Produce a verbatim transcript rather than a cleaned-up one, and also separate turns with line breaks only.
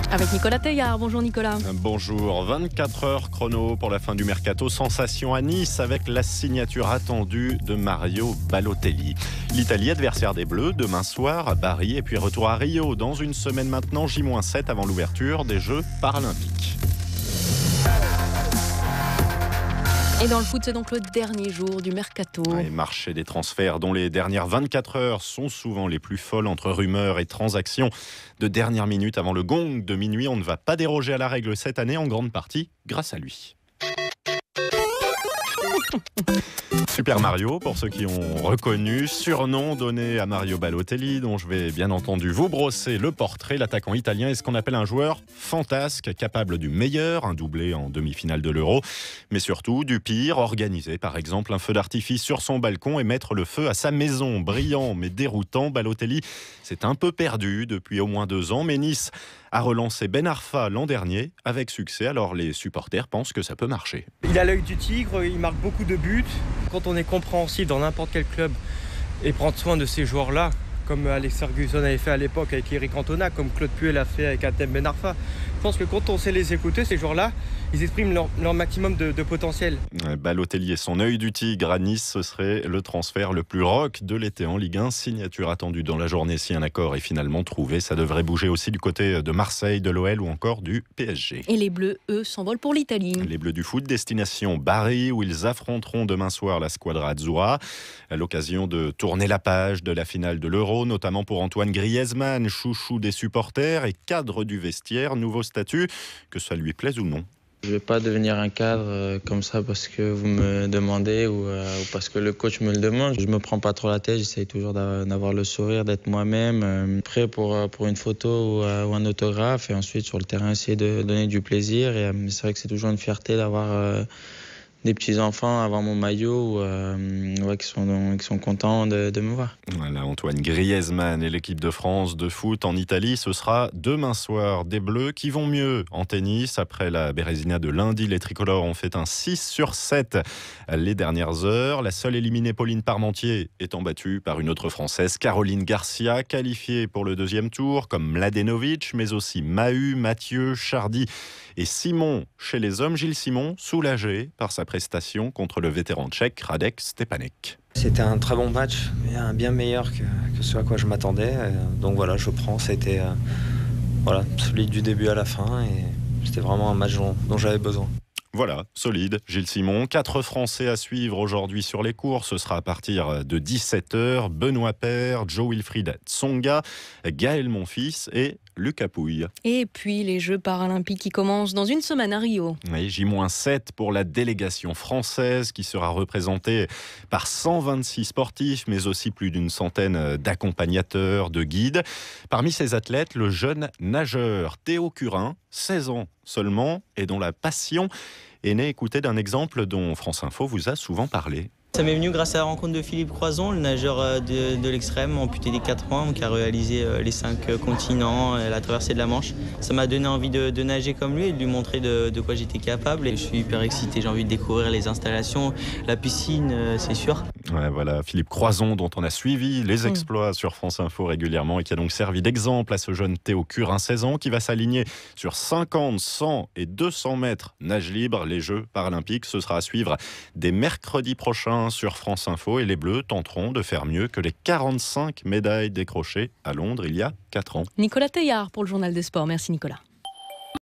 Avec Nicolas Teillard. Bonjour Nicolas.
Bonjour, vingt-quatre heures chrono pour la fin du mercato. Sensation à Nice avec la signature attendue de Mario Balotelli. L'Italie, adversaire des Bleus, demain soir à Bari et puis retour à Rio dans une semaine maintenant, J sept avant l'ouverture des Jeux paralympiques.
Et dans le foot, c'est donc le dernier jour du mercato.
Et marché des transferts dont les dernières vingt-quatre heures sont souvent les plus folles entre rumeurs et transactions de dernière minute avant le gong de minuit. On ne va pas déroger à la règle cette année, en grande partie grâce à lui. Super Mario, pour ceux qui ont reconnu, surnom donné à Mario Balotelli, dont je vais bien entendu vous brosser le portrait. L'attaquant italien est ce qu'on appelle un joueur fantasque, capable du meilleur, un doublé en demi-finale de l'Euro, mais surtout du pire, organiser par exemple un feu d'artifice sur son balcon et mettre le feu à sa maison. Brillant mais déroutant, Balotelli s'est un peu perdu depuis au moins deux ans, mais Nice a relancé Ben Arfa l'an dernier avec succès, alors les supporters pensent que ça peut marcher.
Il a l'œil du tigre, il marque beaucoup de buts. Quand on est compréhensif dans n'importe quel club et prendre soin de ces joueurs-là, comme Alex Ferguson avait fait à l'époque avec Eric Cantona, comme Claude Puel a fait avec Hatem Ben Arfa, je pense que quand on sait les écouter, ces joueurs-là, ils expriment leur, leur maximum de, de potentiel.
Balotelli et son œil du tigre à Nice, ce serait le transfert le plus rock de l'été en Ligue un. Signature attendue dans la journée si un accord est finalement trouvé. Ça devrait bouger aussi du côté de Marseille, de l'O L ou encore du P S G.
Et les Bleus, eux, s'envolent pour l'Italie.
Les Bleus du foot, destination Bari, où ils affronteront demain soir la Squadra Azzurra. À l'occasion de tourner la page de la finale de l'Euro, notamment pour Antoine Griezmann, chouchou des supporters et cadre du vestiaire. Nouveau statut, que ça lui plaise ou non.
Je ne vais pas devenir un cadre euh, comme ça parce que vous me demandez ou, euh, ou parce que le coach me le demande. Je ne me prends pas trop la tête, j'essaye toujours d'avoir le sourire, d'être moi-même, euh, prêt pour, pour une photo ou, euh, ou un autographe. Et ensuite, sur le terrain, essayer de donner du plaisir. Et, euh, c'est vrai que c'est toujours une fierté d'avoir euh, des petits-enfants avant mon maillot euh, ouais, qui, sont, qui sont contents de, de me voir.
Voilà, Antoine Griezmann et l'équipe de France de foot en Italie. Ce sera demain soir. Des Bleus qui vont mieux en tennis. Après la Bérésina de lundi, les tricolores ont fait un six sur sept les dernières heures. La seule éliminée, Pauline Parmentier, étant battue par une autre Française, Caroline Garcia, qualifiée pour le deuxième tour, comme Mladenovic, mais aussi Mahut, Mathieu, Chardy et Simon. Chez les hommes, Gilles Simon, soulagé par sa prestation contre le vétéran tchèque Radek Stepanek.
C'était un très bon match, bien, bien meilleur que, que ce à quoi je m'attendais. Donc voilà, je prends, c'était euh, voilà, solide du début à la fin et c'était vraiment un match dont, dont j'avais besoin.
Voilà, solide, Gilles Simon. Quatre Français à suivre aujourd'hui sur les cours. Ce sera à partir de dix-sept heures. Benoît Paire, Joe Wilfried Tsonga, Gaël Monfils et Lucas Pouille.
Et puis les Jeux paralympiques qui commencent dans une semaine à Rio.
Oui, J sept pour la délégation française qui sera représentée par cent vingt-six sportifs, mais aussi plus d'une centaine d'accompagnateurs, de guides. Parmi ces athlètes, le jeune nageur Théo Curin, seize ans seulement, et dont la passion est née, écoutez, d'un exemple dont France Info vous a souvent parlé.
Ça m'est venu grâce à la rencontre de Philippe Croison, le nageur de, de l'extrême, amputé des quatre mains, qui a réalisé les cinq continents, la traversée de la Manche. Ça m'a donné envie de, de nager comme lui et de lui montrer de, de quoi j'étais capable. Et je suis hyper excité, j'ai envie de découvrir les installations, la piscine, c'est sûr.
Ouais, voilà, Philippe Croison, dont on a suivi les exploits mmh. sur France Info régulièrement et qui a donc servi d'exemple à ce jeune Théo Curin, seize ans, qui va s'aligner sur cinquante, cent et deux cents mètres nage libre. Les Jeux paralympiques, ce sera à suivre dès mercredi prochain sur France Info, et les Bleus tenteront de faire mieux que les quarante-cinq médailles décrochées à Londres il y a quatre ans.
Nicolas Teillard pour le Journal des Sports. Merci Nicolas.